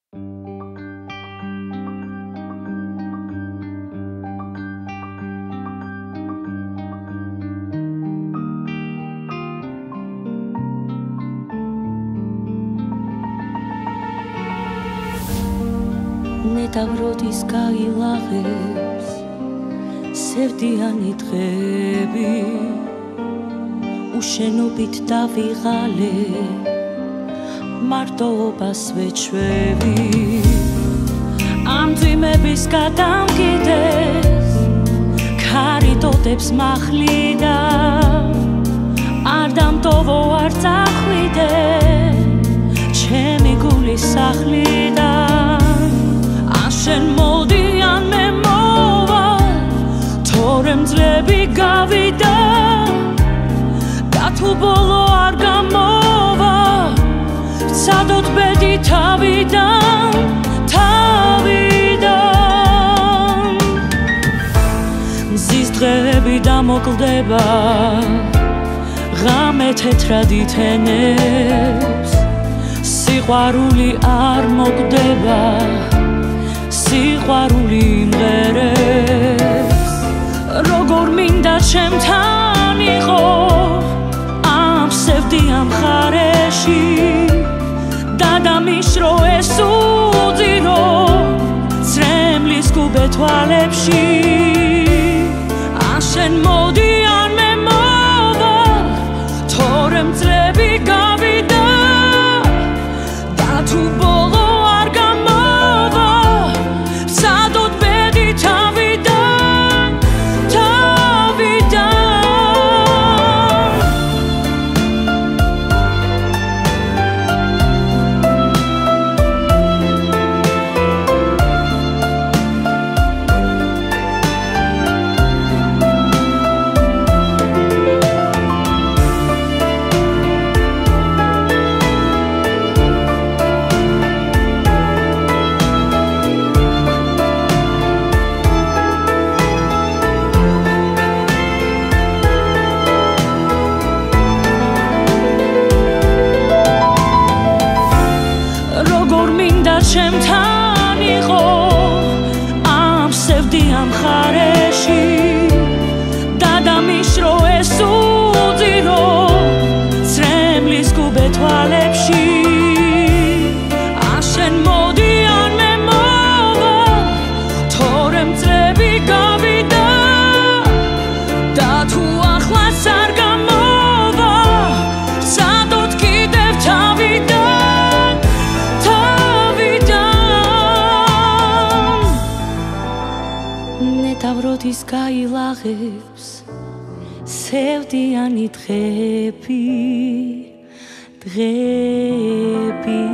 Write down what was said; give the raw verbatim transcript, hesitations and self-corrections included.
ნეტავროდის გაილაღებს სევდიანი დღები უშენობით დავიღალე მარტოობას ვეჩვევი ამ ძიმების გადამკიდეს ქარი ტოტებს მახლიდა არ დამტოვო არ წახვიდე ჩემი გულის სახლიდან შენ მოდი ან მე მოვალ თორემ ძლები გავიდა და თუ ბოლო არ გამოვა ვცადოთ ბედი თავიდან თავიდან მზის დღეები დამოკლდება ღამე თეთრად ითენებს სიყვარული არ მოკვდება სიყვარული იმღერებს როგორ მინდა ჩემთან იყო ამ სევდიან მხარეში და დამიშრო ეს უძირო წრემლის გუბე თვალებში ან შენ მოდი ან მე მოვალ თორემ წლები გავიდა და თუ ბოლო ჩემთან იყო ამ სევდიან მხარეში და დამიშრო ეს უძირო წრემლის გუბე თვალებში ან შენ მოდი ან მე მოვალ თორემ წლები გავიდა და თუ ახლაც არ გამოვა ვცადოთ კიდევ თავიდან ნეტავროდის გაილაღებს სევდიანი დღები დღები